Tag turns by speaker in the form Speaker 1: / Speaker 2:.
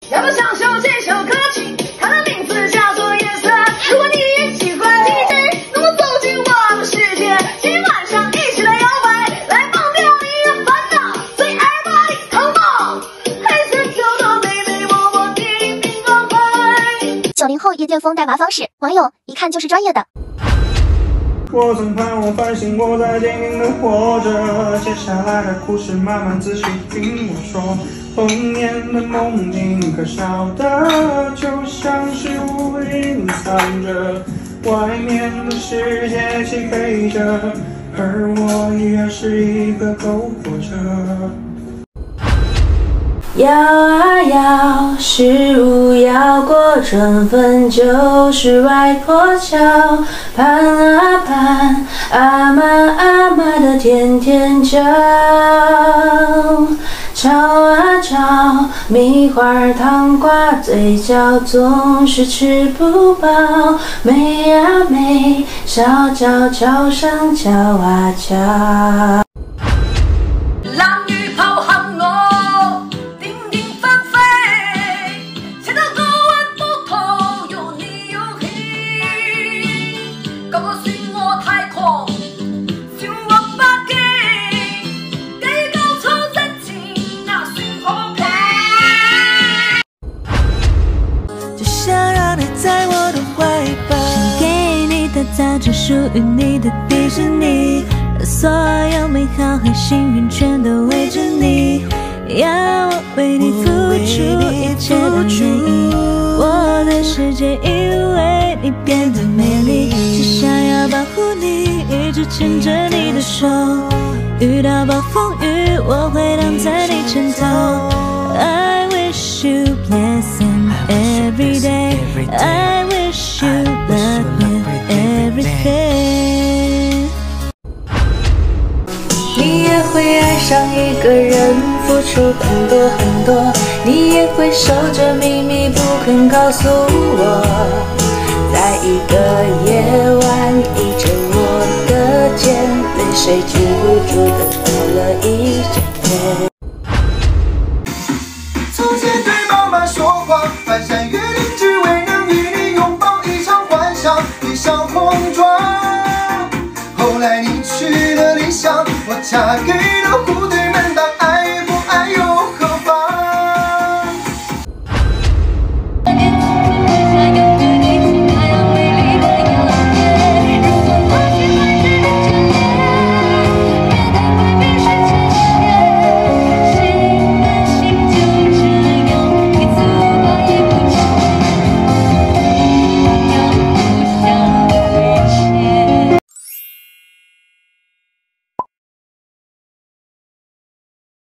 Speaker 1: 要不要享受这首歌曲？它的名字叫做夜色。如果你也喜欢 DJ， 那么走进我的世界，今晚上一起来摇摆，来忘掉你的烦恼。所以 everybody come on， 黑色跳的妹妹，默默听听光辉。
Speaker 2: 90后夜店风带娃方式，网友一看就是专业的。
Speaker 3: 我曾盼望繁星，我在坚定的活着。接下来的故事慢慢仔细听我说。童年的梦境可笑的，就像是乌云藏着，外面的世界漆黑着，而我依然是一个篝火者。
Speaker 4: 摇啊摇，十五摇过春分，就是外婆桥。盼啊盼，阿妈阿妈的甜甜叫。炒啊炒，米花糖挂嘴角，总是吃不饱。美啊美，小桥桥上瞧啊瞧。
Speaker 5: 早就属于你的迪士尼，让所有美好和幸运全都围着你，要我为你付出一切的你，我的世界因为你变得美丽，只想要保护你，一直牵着你的手，遇到暴风雨我会挡在你前头。I wish you blessing every day. I wish you love with everything.
Speaker 4: 你也会爱上一个人，付出很多很多，你也会守着秘密不肯告诉我，在一个夜晚依着我的肩，泪水止不住的流了一整夜。
Speaker 6: 从前对妈妈说谎，翻山越岭只为能与你拥抱一场幻想，一场红妆。后来你去了理想，我嫁给了